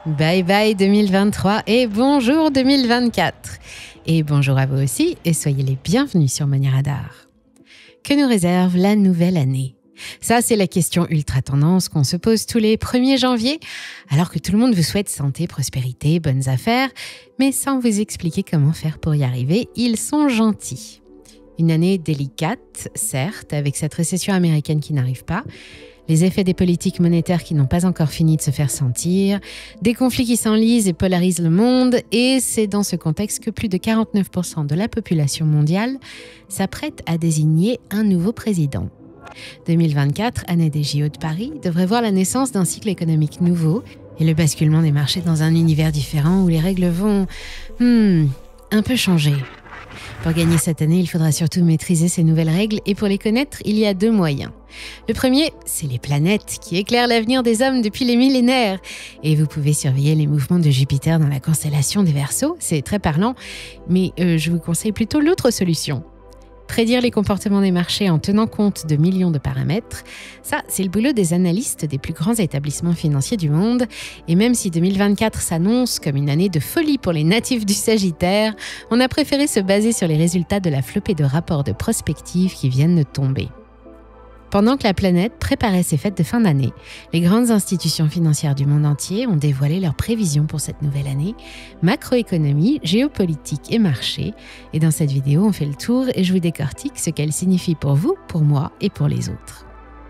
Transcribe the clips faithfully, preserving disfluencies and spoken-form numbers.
Bye bye deux mille vingt-trois et bonjour deux mille vingt-quatre. Et bonjour à vous aussi et soyez les bienvenus sur Money Radar. Que nous réserve la nouvelle année ? Ça, c'est la question ultra tendance qu'on se pose tous les premier janvier, alors que tout le monde vous souhaite santé, prospérité, bonnes affaires, mais sans vous expliquer comment faire pour y arriver, ils sont gentils. Une année délicate, certes, avec cette récession américaine qui n'arrive pas, les effets des politiques monétaires qui n'ont pas encore fini de se faire sentir, des conflits qui s'enlisent et polarisent le monde, et c'est dans ce contexte que plus de quarante-neuf pour cent de la population mondiale s'apprête à désigner un nouveau président. deux mille vingt-quatre, année des J O de Paris, devrait voir la naissance d'un cycle économique nouveau et le basculement des marchés dans un univers différent où les règles vont hmm, un peu changer. Pour gagner cette année, il faudra surtout maîtriser ces nouvelles règles et pour les connaître, il y a deux moyens. Le premier, c'est les planètes qui éclairent l'avenir des hommes depuis les millénaires. Et vous pouvez surveiller les mouvements de Jupiter dans la constellation des Verseaux, c'est très parlant, mais euh, je vous conseille plutôt l'autre solution. Prédire les comportements des marchés en tenant compte de millions de paramètres, ça, c'est le boulot des analystes des plus grands établissements financiers du monde. Et même si deux mille vingt-quatre s'annonce comme une année de folie pour les natifs du Sagittaire, on a préféré se baser sur les résultats de la flopée de rapports de prospective qui viennent de tomber. Pendant que la planète préparait ses fêtes de fin d'année, les grandes institutions financières du monde entier ont dévoilé leurs prévisions pour cette nouvelle année, macroéconomie, géopolitique et marché. Et dans cette vidéo, on fait le tour et je vous décortique ce qu'elle signifie pour vous, pour moi et pour les autres.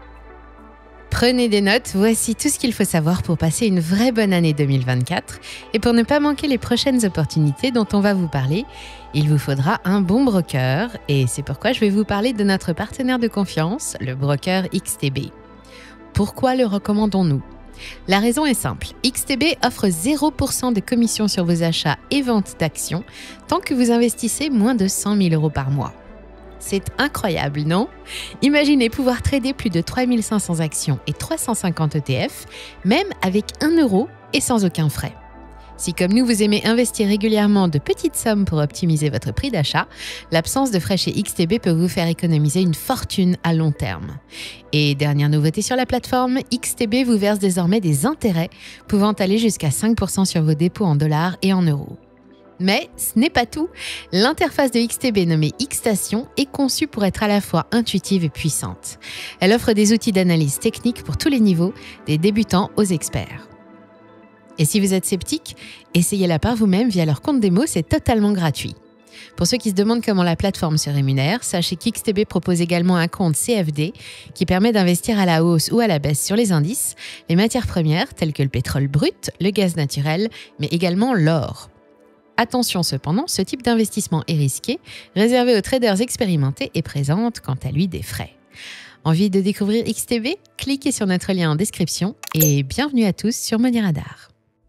Prenez des notes, voici tout ce qu'il faut savoir pour passer une vraie bonne année deux mille vingt-quatre. Et pour ne pas manquer les prochaines opportunités dont on va vous parler, il vous faudra un bon broker. Et c'est pourquoi je vais vous parler de notre partenaire de confiance, le broker X T B. Pourquoi le recommandons-nous ? La raison est simple. X T B offre zéro pour cent de commission sur vos achats et ventes d'actions tant que vous investissez moins de cent mille euros par mois. C'est incroyable, non ? Imaginez pouvoir trader plus de trois mille cinq cents actions et trois cent cinquante E T F, même avec un euro et sans aucun frais. Si comme nous, vous aimez investir régulièrement de petites sommes pour optimiser votre prix d'achat, l'absence de frais chez X T B peut vous faire économiser une fortune à long terme. Et dernière nouveauté sur la plateforme, X T B vous verse désormais des intérêts pouvant aller jusqu'à cinq pour cent sur vos dépôts en dollars et en euros. Mais ce n'est pas tout. L'interface de X T B nommée X-Station est conçue pour être à la fois intuitive et puissante. Elle offre des outils d'analyse technique pour tous les niveaux, des débutants aux experts. Et si vous êtes sceptique, essayez-la par vous-même via leur compte démo, c'est totalement gratuit. Pour ceux qui se demandent comment la plateforme se rémunère, sachez qu'X T B propose également un compte C F D qui permet d'investir à la hausse ou à la baisse sur les indices, les matières premières telles que le pétrole brut, le gaz naturel, mais également l'or. Attention cependant, ce type d'investissement est risqué, réservé aux traders expérimentés et présente quant à lui des frais. Envie de découvrir X T B ? Cliquez sur notre lien en description et bienvenue à tous sur Money Radar.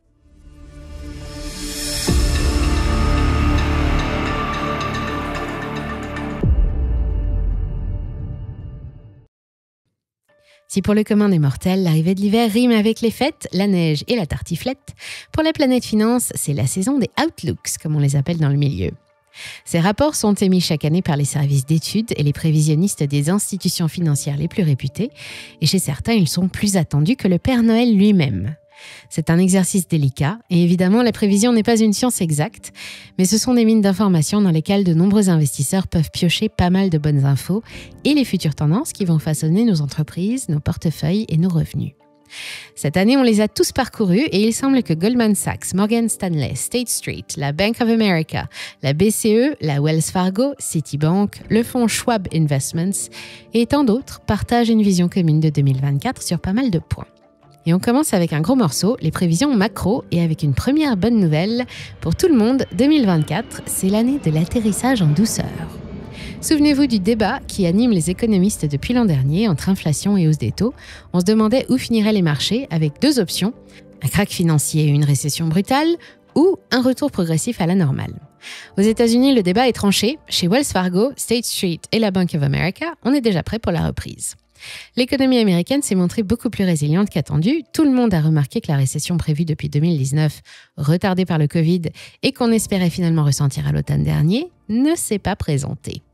Si pour le commun des mortels, l'arrivée de l'hiver rime avec les fêtes, la neige et la tartiflette, pour la planète finance, c'est la saison des outlooks, comme on les appelle dans le milieu. Ces rapports sont émis chaque année par les services d'études et les prévisionnistes des institutions financières les plus réputées, et chez certains, ils sont plus attendus que le Père Noël lui-même. C'est un exercice délicat, et évidemment, la prévision n'est pas une science exacte, mais ce sont des mines d'informations dans lesquelles de nombreux investisseurs peuvent piocher pas mal de bonnes infos et les futures tendances qui vont façonner nos entreprises, nos portefeuilles et nos revenus. Cette année, on les a tous parcourus et il semble que Goldman Sachs, Morgan Stanley, State Street, la Bank of America, la B C E, la Wells Fargo, Citibank, le fonds Schwab Investments et tant d'autres partagent une vision commune de deux mille vingt-quatre sur pas mal de points. Et on commence avec un gros morceau, les prévisions macro, et avec une première bonne nouvelle. Pour tout le monde, deux mille vingt-quatre, c'est l'année de l'atterrissage en douceur. Souvenez-vous du débat qui anime les économistes depuis l'an dernier entre inflation et hausse des taux. On se demandait où finiraient les marchés avec deux options, un krach financier et une récession brutale, ou un retour progressif à la normale. Aux États-Unis, le débat est tranché. Chez Wells Fargo, State Street et la Bank of America, on est déjà prêt pour la reprise. L'économie américaine s'est montrée beaucoup plus résiliente qu'attendue. Tout le monde a remarqué que la récession prévue depuis deux mille dix-neuf, retardée par le Covid et qu'on espérait finalement ressentir à l'automne dernier, ne s'est pas présentée.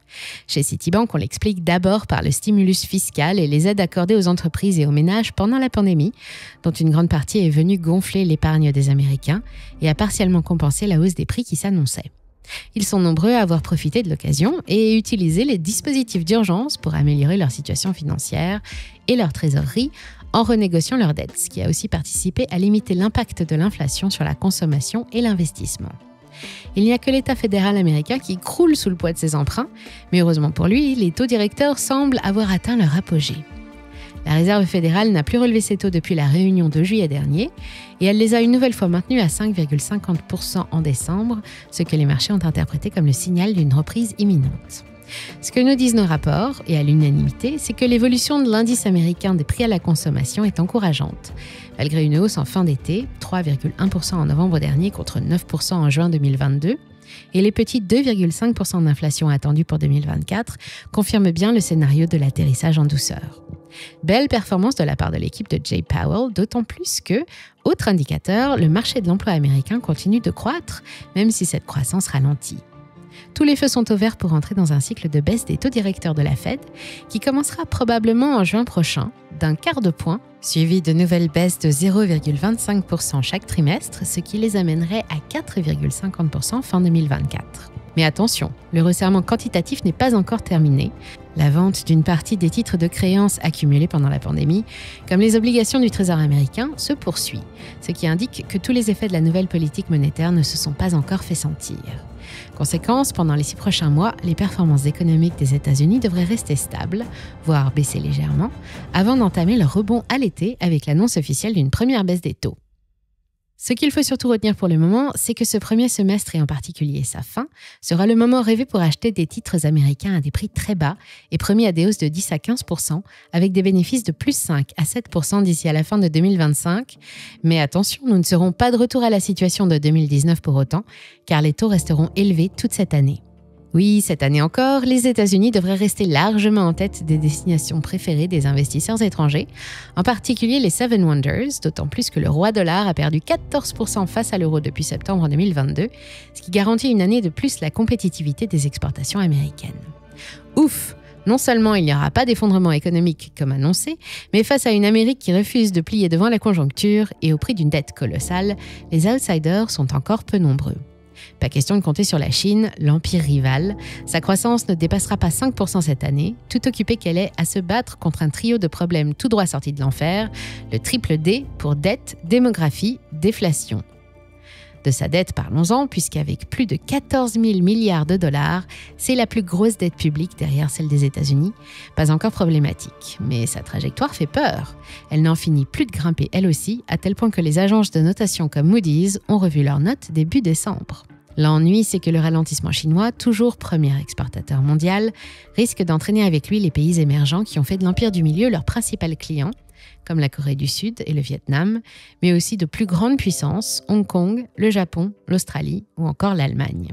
Chez Citibank, on l'explique d'abord par le stimulus fiscal et les aides accordées aux entreprises et aux ménages pendant la pandémie, dont une grande partie est venue gonfler l'épargne des Américains et a partiellement compensé la hausse des prix qui s'annonçait. Ils sont nombreux à avoir profité de l'occasion et utilisé les dispositifs d'urgence pour améliorer leur situation financière et leur trésorerie en renégociant leurs dettes, ce qui a aussi participé à limiter l'impact de l'inflation sur la consommation et l'investissement. Il n'y a que l'État fédéral américain qui croule sous le poids de ses emprunts, mais heureusement pour lui, les taux directeurs semblent avoir atteint leur apogée. La Réserve fédérale n'a plus relevé ses taux depuis la réunion de juillet dernier et elle les a une nouvelle fois maintenus à cinq virgule cinquante pour cent en décembre, ce que les marchés ont interprété comme le signal d'une reprise imminente. Ce que nous disent nos rapports, et à l'unanimité, c'est que l'évolution de l'indice américain des prix à la consommation est encourageante, malgré une hausse en fin d'été, trois virgule un pour cent en novembre dernier contre neuf pour cent en juin deux mille vingt-deux, et les petits deux virgule cinq pour cent d'inflation attendus pour deux mille vingt-quatre confirment bien le scénario de l'atterrissage en douceur. Belle performance de la part de l'équipe de Jay Powell, d'autant plus que, autre indicateur, le marché de l'emploi américain continue de croître, même si cette croissance ralentit. Tous les feux sont au vert pour entrer dans un cycle de baisse des taux directeurs de la Fed, qui commencera probablement en juin prochain, d'un quart de point, suivi de nouvelles baisses de zéro virgule vingt-cinq pour cent chaque trimestre, ce qui les amènerait à quatre virgule cinquante pour cent fin deux mille vingt-quatre. Mais attention, le resserrement quantitatif n'est pas encore terminé. La vente d'une partie des titres de créances accumulés pendant la pandémie, comme les obligations du Trésor américain, se poursuit, ce qui indique que tous les effets de la nouvelle politique monétaire ne se sont pas encore fait sentir. Conséquence, pendant les six prochains mois, les performances économiques des États-Unis devraient rester stables, voire baisser légèrement, avant d'entamer leur rebond à l'été avec l'annonce officielle d'une première baisse des taux. Ce qu'il faut surtout retenir pour le moment, c'est que ce premier semestre, et en particulier sa fin, sera le moment rêvé pour acheter des titres américains à des prix très bas et promis à des hausses de dix à quinze pour cent, avec des bénéfices de plus cinq à sept pour cent d'ici à la fin de deux mille vingt-cinq. Mais attention, nous ne serons pas de retour à la situation de deux mille dix-neuf pour autant, car les taux resteront élevés toute cette année. Oui, cette année encore, les États-Unis devraient rester largement en tête des destinations préférées des investisseurs étrangers, en particulier les Seven Wonders, d'autant plus que le roi dollar a perdu quatorze pour cent face à l'euro depuis septembre deux mille vingt-deux, ce qui garantit une année de plus la compétitivité des exportations américaines. Ouf! Non seulement il n'y aura pas d'effondrement économique comme annoncé, mais face à une Amérique qui refuse de plier devant la conjoncture et au prix d'une dette colossale, les outsiders sont encore peu nombreux. Pas question de compter sur la Chine, l'empire rival. Sa croissance ne dépassera pas cinq pour cent cette année, tout occupée qu'elle est à se battre contre un trio de problèmes tout droit sortis de l'enfer, le triple D pour dette, démographie, déflation. De sa dette, parlons-en, puisqu'avec plus de quatorze mille milliards de dollars, c'est la plus grosse dette publique derrière celle des États-Unis. Pas encore problématique, mais sa trajectoire fait peur. Elle n'en finit plus de grimper elle aussi, à tel point que les agences de notation comme Moody's ont revu leurs notes début décembre. L'ennui, c'est que le ralentissement chinois, toujours premier exportateur mondial, risque d'entraîner avec lui les pays émergents qui ont fait de l'empire du milieu leur principal client, comme la Corée du Sud et le Vietnam, mais aussi de plus grandes puissances, Hong Kong, le Japon, l'Australie ou encore l'Allemagne.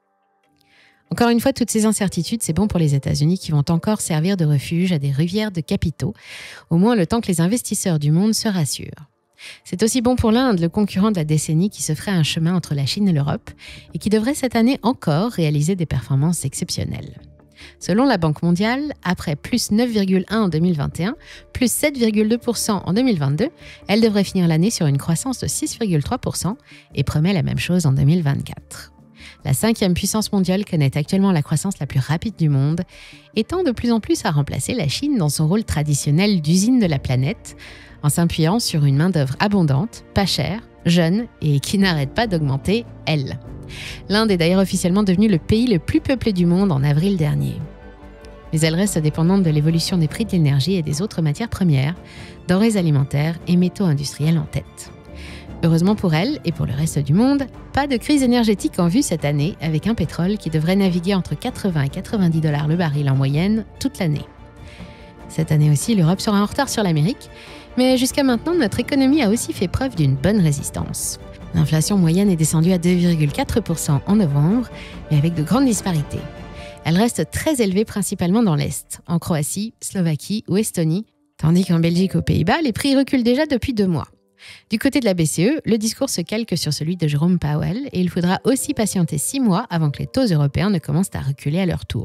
Encore une fois, toutes ces incertitudes, c'est bon pour les États-Unis qui vont encore servir de refuge à des rivières de capitaux, au moins le temps que les investisseurs du monde se rassurent. C'est aussi bon pour l'Inde, le concurrent de la décennie qui se ferait un chemin entre la Chine et l'Europe et qui devrait cette année encore réaliser des performances exceptionnelles. Selon la Banque mondiale, après plus neuf virgule un en deux mille vingt et un, plus sept virgule deux pour cent en deux mille vingt-deux, elle devrait finir l'année sur une croissance de six virgule trois pour cent et promet la même chose en deux mille vingt-quatre. La cinquième puissance mondiale connaît actuellement la croissance la plus rapide du monde et tend de plus en plus à remplacer la Chine dans son rôle traditionnel d'usine de la planète, en s'appuyant sur une main-d'œuvre abondante, pas chère, jeune et qui n'arrête pas d'augmenter, elle. L'Inde est d'ailleurs officiellement devenue le pays le plus peuplé du monde en avril dernier. Mais elle reste dépendante de l'évolution des prix de l'énergie et des autres matières premières, denrées alimentaires et métaux industriels en tête. Heureusement pour elle et pour le reste du monde, pas de crise énergétique en vue cette année, avec un pétrole qui devrait naviguer entre quatre-vingts et quatre-vingt-dix dollars le baril en moyenne toute l'année. Cette année aussi, l'Europe sera en retard sur l'Amérique, mais jusqu'à maintenant, notre économie a aussi fait preuve d'une bonne résistance. L'inflation moyenne est descendue à deux virgule quatre pour cent en novembre, mais avec de grandes disparités. Elle reste très élevée principalement dans l'Est, en Croatie, Slovaquie ou Estonie, tandis qu'en Belgique ou aux Pays-Bas, les prix reculent déjà depuis deux mois. Du côté de la B C E, le discours se calque sur celui de Jerome Powell et il faudra aussi patienter six mois avant que les taux européens ne commencent à reculer à leur tour.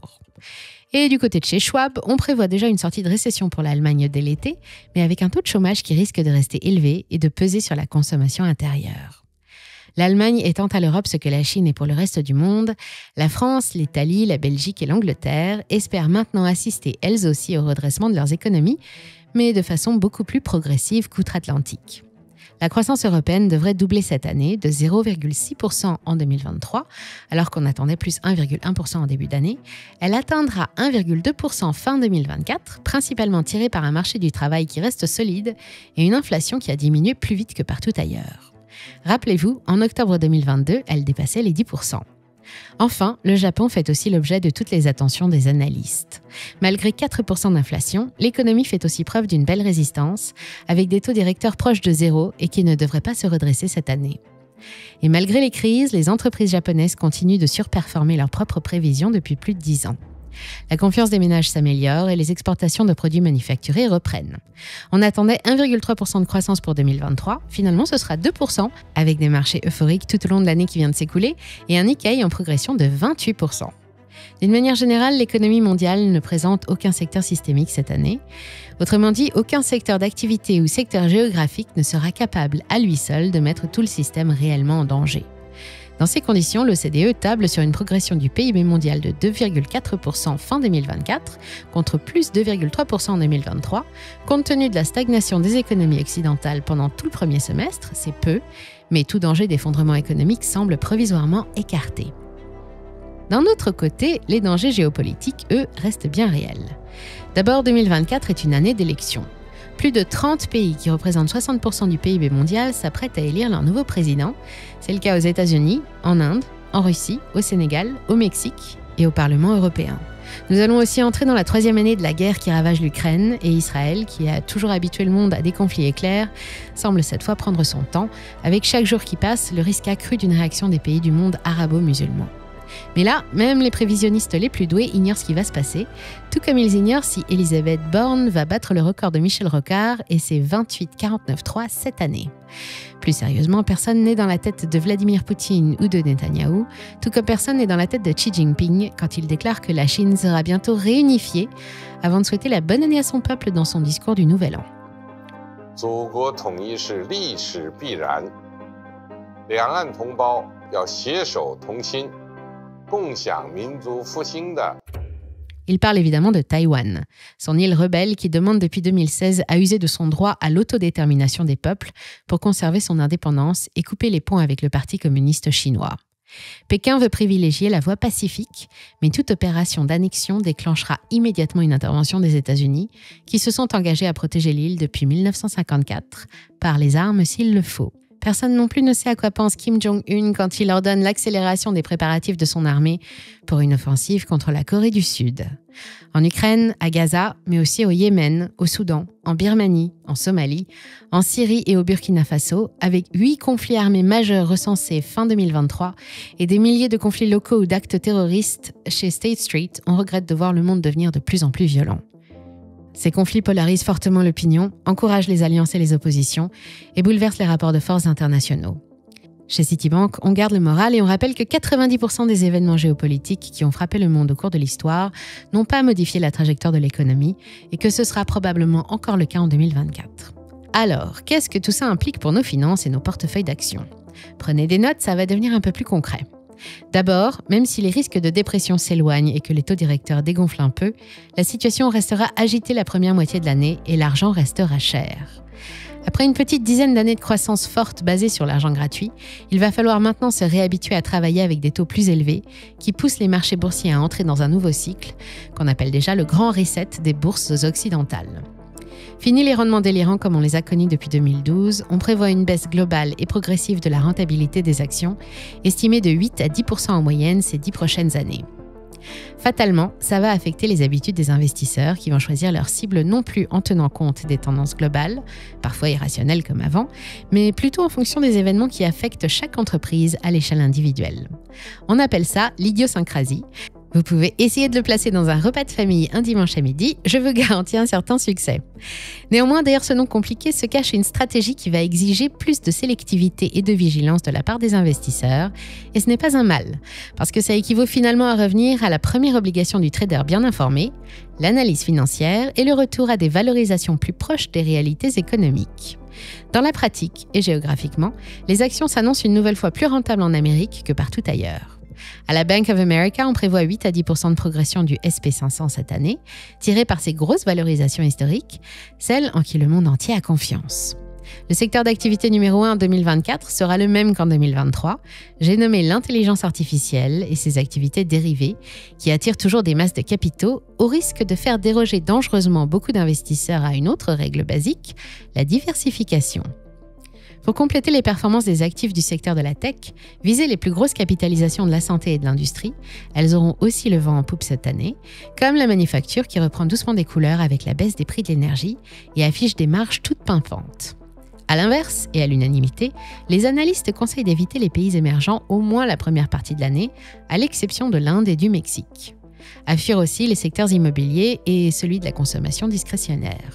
Et du côté de chez Schwab, on prévoit déjà une sortie de récession pour l'Allemagne dès l'été, mais avec un taux de chômage qui risque de rester élevé et de peser sur la consommation intérieure. L'Allemagne étant à l'Europe ce que la Chine est pour le reste du monde, la France, l'Italie, la Belgique et l'Angleterre espèrent maintenant assister elles aussi au redressement de leurs économies, mais de façon beaucoup plus progressive qu'outre-Atlantique. La croissance européenne devrait doubler cette année de zéro virgule six pour cent en deux mille vingt-trois, alors qu'on attendait plus un virgule un pour cent en début d'année. Elle atteindra un virgule deux pour cent fin deux mille vingt-quatre, principalement tirée par un marché du travail qui reste solide et une inflation qui a diminué plus vite que partout ailleurs. Rappelez-vous, en octobre deux mille vingt-deux, elle dépassait les dix pour cent. Enfin, le Japon fait aussi l'objet de toutes les attentions des analystes. Malgré quatre pour cent d'inflation, l'économie fait aussi preuve d'une belle résistance, avec des taux directeurs proches de zéro et qui ne devraient pas se redresser cette année. Et malgré les crises, les entreprises japonaises continuent de surperformer leurs propres prévisions depuis plus de dix ans. La confiance des ménages s'améliore et les exportations de produits manufacturés reprennent. On attendait un virgule trois pour cent de croissance pour deux mille vingt-trois, finalement ce sera deux pour cent, avec des marchés euphoriques tout au long de l'année qui vient de s'écouler et un Nikkei en progression de vingt-huit pour cent. D'une manière générale, l'économie mondiale ne présente aucun secteur systémique cette année. Autrement dit, aucun secteur d'activité ou secteur géographique ne sera capable à lui seul de mettre tout le système réellement en danger. Dans ces conditions, l'O C D E table sur une progression du P I B mondial de deux virgule quatre pour cent fin deux mille vingt-quatre contre plus deux virgule trois pour cent en deux mille vingt-trois. Compte tenu de la stagnation des économies occidentales pendant tout le premier semestre, c'est peu, mais tout danger d'effondrement économique semble provisoirement écarté. D'un autre côté, les dangers géopolitiques, eux, restent bien réels. D'abord, deux mille vingt-quatre est une année d'élection. Plus de trente pays qui représentent soixante pour cent du P I B mondial s'apprêtent à élire leur nouveau président. C'est le cas aux États-Unis, en Inde, en Russie, au Sénégal, au Mexique et au Parlement européen. Nous allons aussi entrer dans la troisième année de la guerre qui ravage l'Ukraine et Israël, qui a toujours habitué le monde à des conflits éclairs, semble cette fois prendre son temps, avec chaque jour qui passe le risque accru d'une réaction des pays du monde arabo-musulman. Mais là, même les prévisionnistes les plus doués ignorent ce qui va se passer, tout comme ils ignorent si Elisabeth Borne va battre le record de Michel Rocard et ses vingt-huit virgule quarante-neuf trois cette année. Plus sérieusement, personne n'est dans la tête de Vladimir Poutine ou de Netanyahou, tout comme personne n'est dans la tête de Xi Jinping quand il déclare que la Chine sera bientôt réunifiée, avant de souhaiter la bonne année à son peuple dans son discours du Nouvel An. 祖国统一是历史必然，两岸同胞要携手同心。 Il parle évidemment de Taïwan, son île rebelle qui demande depuis deux mille seize à user de son droit à l'autodétermination des peuples pour conserver son indépendance et couper les ponts avec le Parti communiste chinois. Pékin veut privilégier la voie pacifique, mais toute opération d'annexion déclenchera immédiatement une intervention des États-Unis, qui se sont engagés à protéger l'île depuis mille neuf cent cinquante-quatre, par les armes s'il le faut. Personne non plus ne sait à quoi pense Kim Jong-un quand il ordonne l'accélération des préparatifs de son armée pour une offensive contre la Corée du Sud. En Ukraine, à Gaza, mais aussi au Yémen, au Soudan, en Birmanie, en Somalie, en Syrie et au Burkina Faso, avec huit conflits armés majeurs recensés fin deux mille vingt-trois et des milliers de conflits locaux ou d'actes terroristes chez State Street, on regrette de voir le monde devenir de plus en plus violent. Ces conflits polarisent fortement l'opinion, encouragent les alliances et les oppositions et bouleversent les rapports de force internationaux. Chez Citibank, on garde le moral et on rappelle que quatre-vingt-dix pour cent des événements géopolitiques qui ont frappé le monde au cours de l'histoire n'ont pas modifié la trajectoire de l'économie et que ce sera probablement encore le cas en deux mille vingt-quatre. Alors, qu'est-ce que tout ça implique pour nos finances et nos portefeuilles d'actions ? Prenez des notes, ça va devenir un peu plus concret. D'abord, même si les risques de dépression s'éloignent et que les taux directeurs dégonflent un peu, la situation restera agitée la première moitié de l'année et l'argent restera cher. Après une petite dizaine d'années de croissance forte basée sur l'argent gratuit, il va falloir maintenant se réhabituer à travailler avec des taux plus élevés qui poussent les marchés boursiers à entrer dans un nouveau cycle, qu'on appelle déjà le grand reset des bourses occidentales. Fini les rendements délirants comme on les a connus depuis deux mille douze, on prévoit une baisse globale et progressive de la rentabilité des actions, estimée de huit à dix pour cent en moyenne ces dix prochaines années. Fatalement, ça va affecter les habitudes des investisseurs qui vont choisir leur cible non plus en tenant compte des tendances globales, parfois irrationnelles comme avant, mais plutôt en fonction des événements qui affectent chaque entreprise à l'échelle individuelle. On appelle ça l'idiosyncrasie, Vous pouvez essayer de le placer dans un repas de famille un dimanche à midi, je vous garantis un certain succès. Néanmoins, derrière ce nom compliqué se cache une stratégie qui va exiger plus de sélectivité et de vigilance de la part des investisseurs, et ce n'est pas un mal, parce que ça équivaut finalement à revenir à la première obligation du trader bien informé, l'analyse financière et le retour à des valorisations plus proches des réalités économiques. Dans la pratique et géographiquement, les actions s'annoncent une nouvelle fois plus rentables en Amérique que partout ailleurs. À la Bank of America, on prévoit huit à dix pour cent de progression du S P cinq cents cette année, tirée par ses grosses valorisations historiques, celles en qui le monde entier a confiance. Le secteur d'activité numéro un en deux mille vingt-quatre sera le même qu'en deux mille vingt-trois. J'ai nommé l'intelligence artificielle et ses activités dérivées, qui attirent toujours des masses de capitaux, au risque de faire déroger dangereusement beaucoup d'investisseurs à une autre règle basique, la diversification. Pour compléter les performances des actifs du secteur de la tech, viser les plus grosses capitalisations de la santé et de l'industrie, elles auront aussi le vent en poupe cette année, comme la manufacture qui reprend doucement des couleurs avec la baisse des prix de l'énergie et affiche des marges toutes pimpantes. À l'inverse, et à l'unanimité, les analystes conseillent d'éviter les pays émergents au moins la première partie de l'année, à l'exception de l'Inde et du Mexique. À fuir aussi les secteurs immobiliers et celui de la consommation discrétionnaire.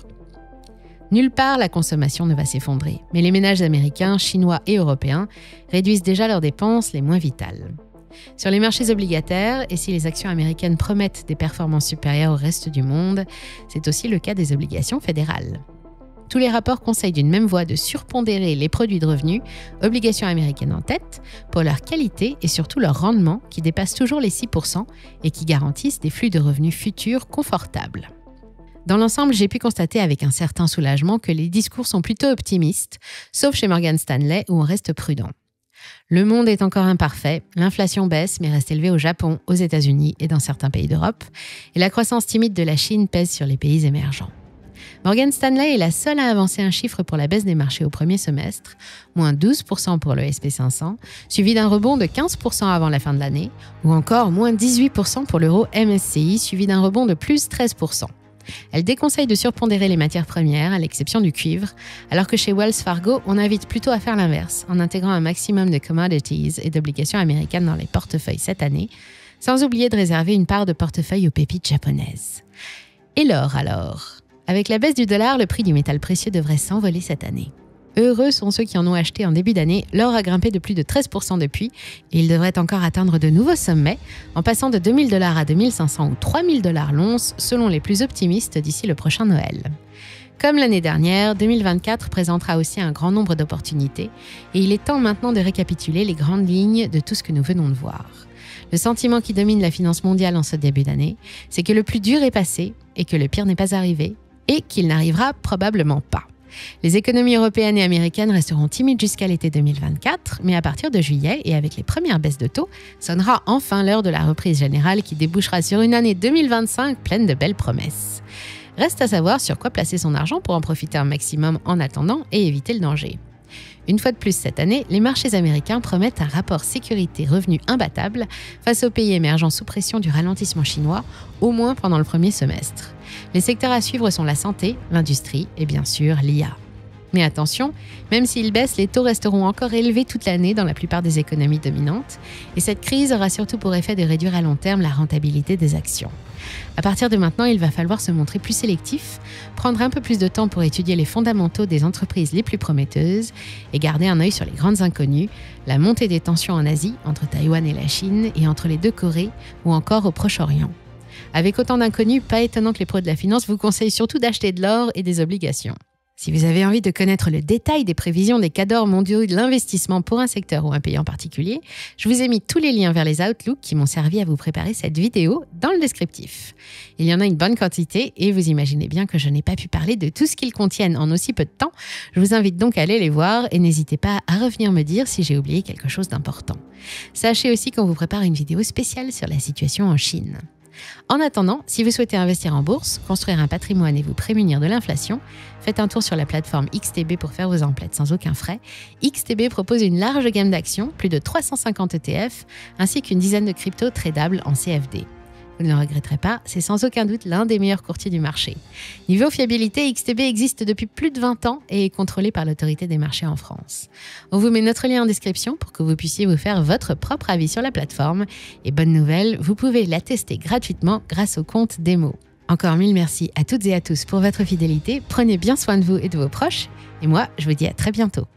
Nulle part, la consommation ne va s'effondrer, mais les ménages américains, chinois et européens réduisent déjà leurs dépenses les moins vitales. Sur les marchés obligataires, et si les actions américaines promettent des performances supérieures au reste du monde, c'est aussi le cas des obligations fédérales. Tous les rapports conseillent d'une même voix de surpondérer les produits de revenus, obligations américaines en tête, pour leur qualité et surtout leur rendement qui dépasse toujours les six pour cent et qui garantissent des flux de revenus futurs confortables. Dans l'ensemble, j'ai pu constater avec un certain soulagement que les discours sont plutôt optimistes, sauf chez Morgan Stanley où on reste prudent. Le monde est encore imparfait, l'inflation baisse mais reste élevée au Japon, aux États-Unis et dans certains pays d'Europe, et la croissance timide de la Chine pèse sur les pays émergents. Morgan Stanley est la seule à avancer un chiffre pour la baisse des marchés au premier semestre, moins douze pour cent pour le S P cinq cents, suivi d'un rebond de quinze pour cent avant la fin de l'année, ou encore moins dix-huit pour cent pour l'euro M S C I, suivi d'un rebond de plus treize pour cent. Elle déconseille de surpondérer les matières premières, à l'exception du cuivre, alors que chez Wells Fargo, on invite plutôt à faire l'inverse, en intégrant un maximum de commodities et d'obligations américaines dans les portefeuilles cette année, sans oublier de réserver une part de portefeuille aux pépites japonaises. Et l'or alors ? Avec la baisse du dollar, le prix du métal précieux devrait s'envoler cette année. Heureux sont ceux qui en ont acheté en début d'année, l'or a grimpé de plus de treize pour cent depuis, et il devrait encore atteindre de nouveaux sommets, en passant de deux mille dollars à deux mille cinq cents ou trois mille dollars l'once, selon les plus optimistes d'ici le prochain Noël. Comme l'année dernière, deux mille vingt-quatre présentera aussi un grand nombre d'opportunités, et il est temps maintenant de récapituler les grandes lignes de tout ce que nous venons de voir. Le sentiment qui domine la finance mondiale en ce début d'année, c'est que le plus dur est passé, et que le pire n'est pas arrivé, et qu'il n'arrivera probablement pas. Les économies européennes et américaines resteront timides jusqu'à l'été deux mille vingt-quatre, mais à partir de juillet et avec les premières baisses de taux, sonnera enfin l'heure de la reprise générale qui débouchera sur une année deux mille vingt-cinq pleine de belles promesses. Reste à savoir sur quoi placer son argent pour en profiter un maximum en attendant et éviter le danger. Une fois de plus cette année, les marchés américains promettent un rapport sécurité-revenu imbattable face aux pays émergents sous pression du ralentissement chinois, au moins pendant le premier semestre. Les secteurs à suivre sont la santé, l'industrie et bien sûr l'I A. Mais attention, même s'ils baissent, les taux resteront encore élevés toute l'année dans la plupart des économies dominantes, et cette crise aura surtout pour effet de réduire à long terme la rentabilité des actions. À partir de maintenant, il va falloir se montrer plus sélectif, prendre un peu plus de temps pour étudier les fondamentaux des entreprises les plus prometteuses et garder un œil sur les grandes inconnues, la montée des tensions en Asie, entre Taïwan et la Chine, et entre les deux Corées, ou encore au Proche-Orient. Avec autant d'inconnus, pas étonnant que les pros de la finance vous conseillent surtout d'acheter de l'or et des obligations. Si vous avez envie de connaître le détail des prévisions des cadors mondiaux de l'investissement pour un secteur ou un pays en particulier, je vous ai mis tous les liens vers les outlooks qui m'ont servi à vous préparer cette vidéo dans le descriptif. Il y en a une bonne quantité et vous imaginez bien que je n'ai pas pu parler de tout ce qu'ils contiennent en aussi peu de temps. Je vous invite donc à aller les voir et n'hésitez pas à revenir me dire si j'ai oublié quelque chose d'important. Sachez aussi qu'on vous prépare une vidéo spéciale sur la situation en Chine. En attendant, si vous souhaitez investir en bourse, construire un patrimoine et vous prémunir de l'inflation, faites un tour sur la plateforme X T B pour faire vos emplettes sans aucun frais. X T B propose une large gamme d'actions, plus de trois cent cinquante E T F, ainsi qu'une dizaine de cryptos tradables en C F D. Vous ne le regretterez pas, c'est sans aucun doute l'un des meilleurs courtiers du marché. Niveau fiabilité, X T B existe depuis plus de vingt ans et est contrôlé par l'autorité des marchés en France. On vous met notre lien en description pour que vous puissiez vous faire votre propre avis sur la plateforme. Et bonne nouvelle, vous pouvez la tester gratuitement grâce au compte démo. Encore mille merci à toutes et à tous pour votre fidélité. Prenez bien soin de vous et de vos proches. Et moi, je vous dis à très bientôt.